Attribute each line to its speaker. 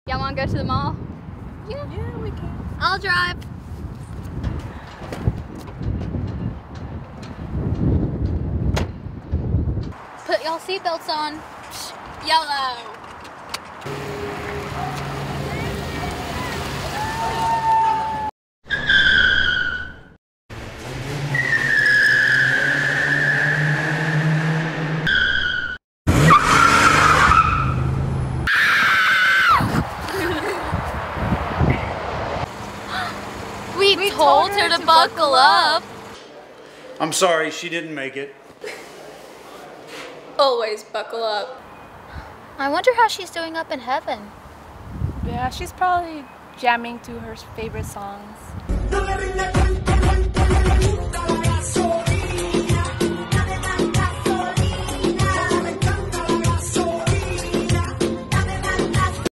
Speaker 1: Y'all wanna go to the mall?
Speaker 2: Yeah, we can.
Speaker 1: I'll drive. Put y'all seatbelts on. Yellow. We told her to buckle up.
Speaker 3: I'm sorry, she didn't make it.
Speaker 1: Always buckle up. I wonder how she's doing up in heaven.
Speaker 2: Yeah, she's probably jamming to her favorite songs.